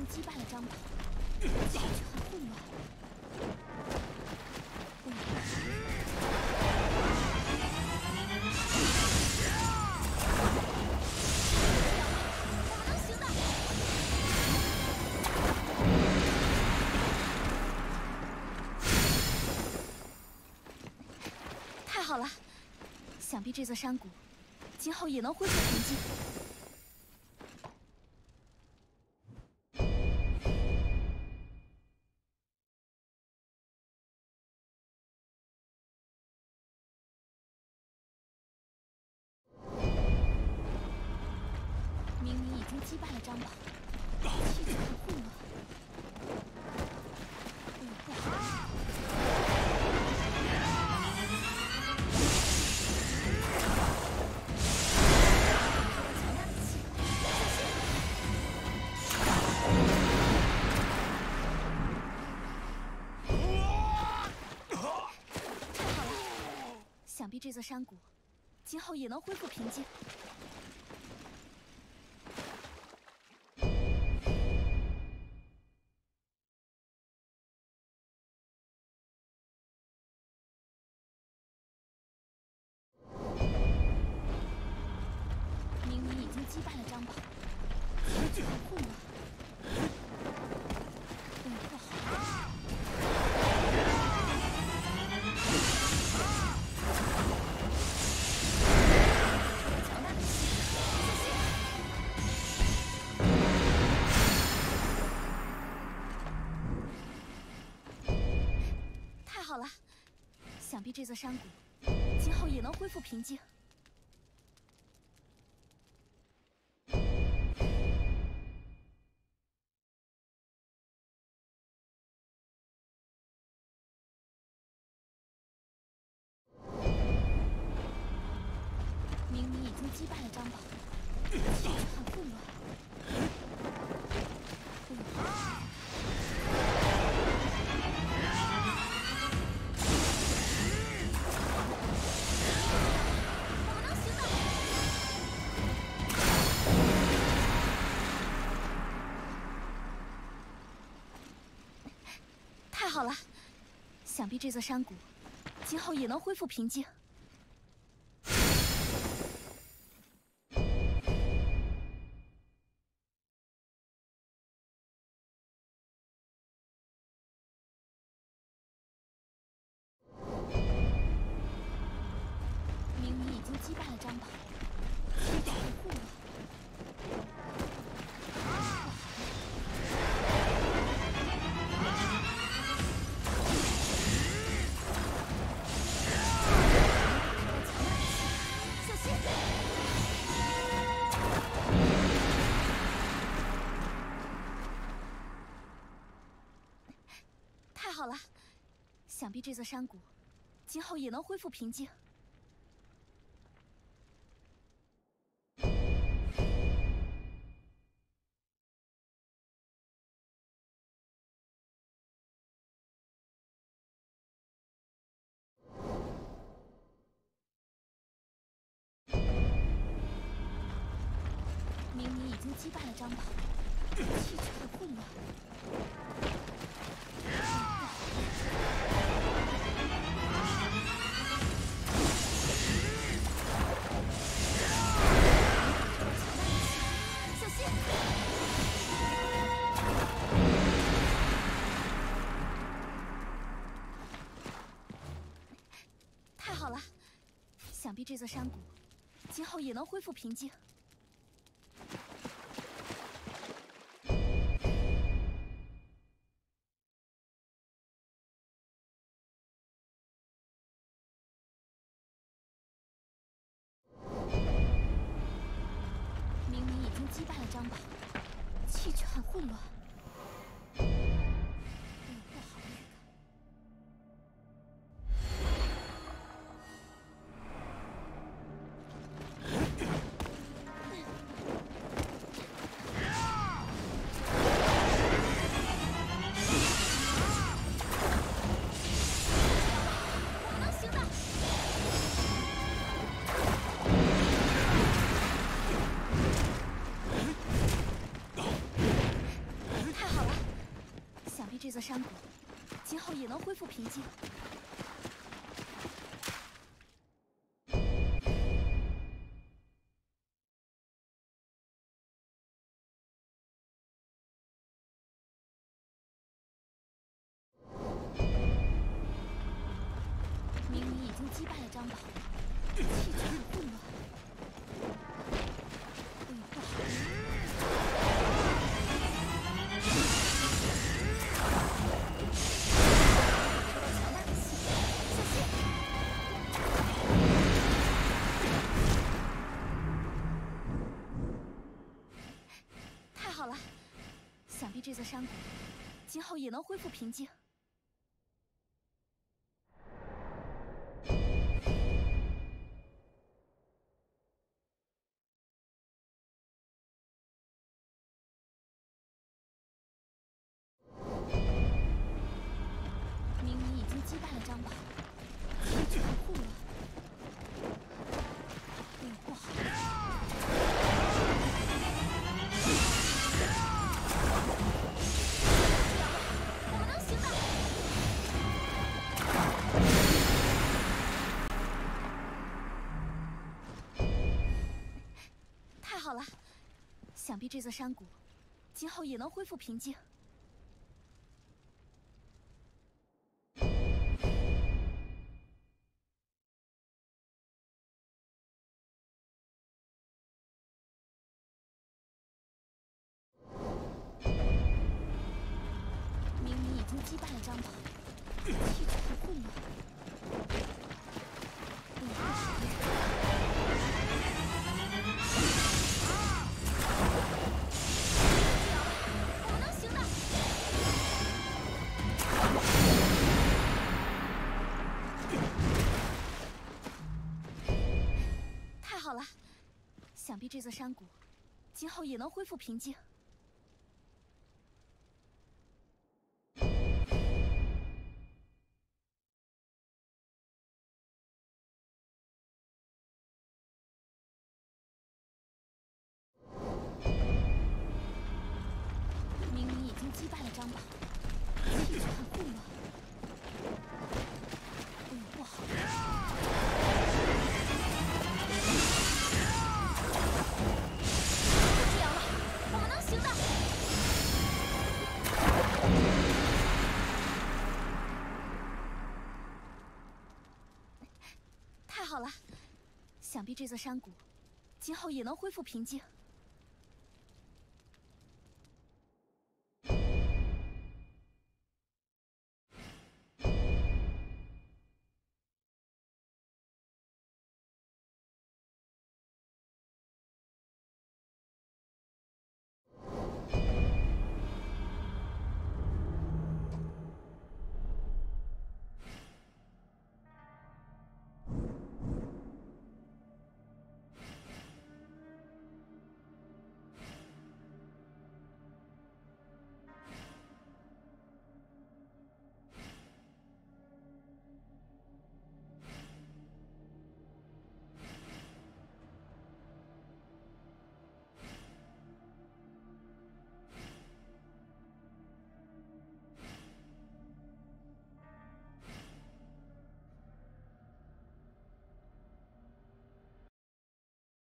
经击败了张宝，情绪很混乱。我能行的。太好了，想必这座山谷今后也能恢复平静。 明明已经击败了张宝，气势很混乱。不好！强大的气，太好了！想必这座山谷今后也能恢复平静。 明明已经击败了张宝，情绪很混乱。不好！强大的气，太好了！想必这座山谷今后也能恢复平静。 明明已经击败了张宝，气势很混乱。我能行的。太好了，想必这座山谷今后也能恢复平静。 明明已经击败了张宝，气势很混乱。小心！太好了，想必这座山谷今后也能恢复平静。 明明已经击败了张宝，气势很混乱。小心！太好了，想必这座山谷今后也能恢复平静。 明明已经击败了张宝，气势很混乱。不好！我能行的。 山谷，今后也能恢复平静。明明已经击败了张宝，气局很混乱。不好！强大的气，小心！太好了，想必这座山谷今后也能恢复平静。明明已经击败了张宝，气局很混乱。不好！我们能行的！太好了，想必这座山谷今后也能恢复平静。明明已经击败了张宝，气局很混乱。不好！我们能行的！太好了，想必这座山谷今后也能恢复平静。明明已经击败了张宝，气局很混乱。不好！不了了，我们能行的！太好了，想必这座山谷今后也能恢复平静。